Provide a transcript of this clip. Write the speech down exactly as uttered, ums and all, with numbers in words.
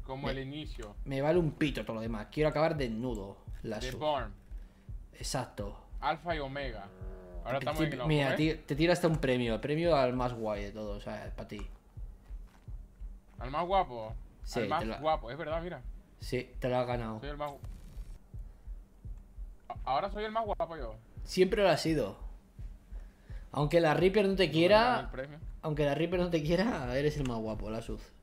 Como me, el inicio. Me vale un pito todo lo demás. Quiero acabar desnudo. La The sub. Born. Exacto. Alfa y Omega. Ahora Te- estamos te- en el Mira, ojo, ¿eh? ti- te tira hasta un premio. El premio al más guay de todos, ¿sabes? Para ti. Al más guapo. Sí, Al más te lo- guapo, es verdad, mira. Sí, te lo has ganado. Soy el más. Ahora soy el más guapo yo. Siempre lo has sido. Aunque la Reaper no te No me gané el quiera. premio. Aunque la Reaper no te quiera, eres el más guapo, la Suz.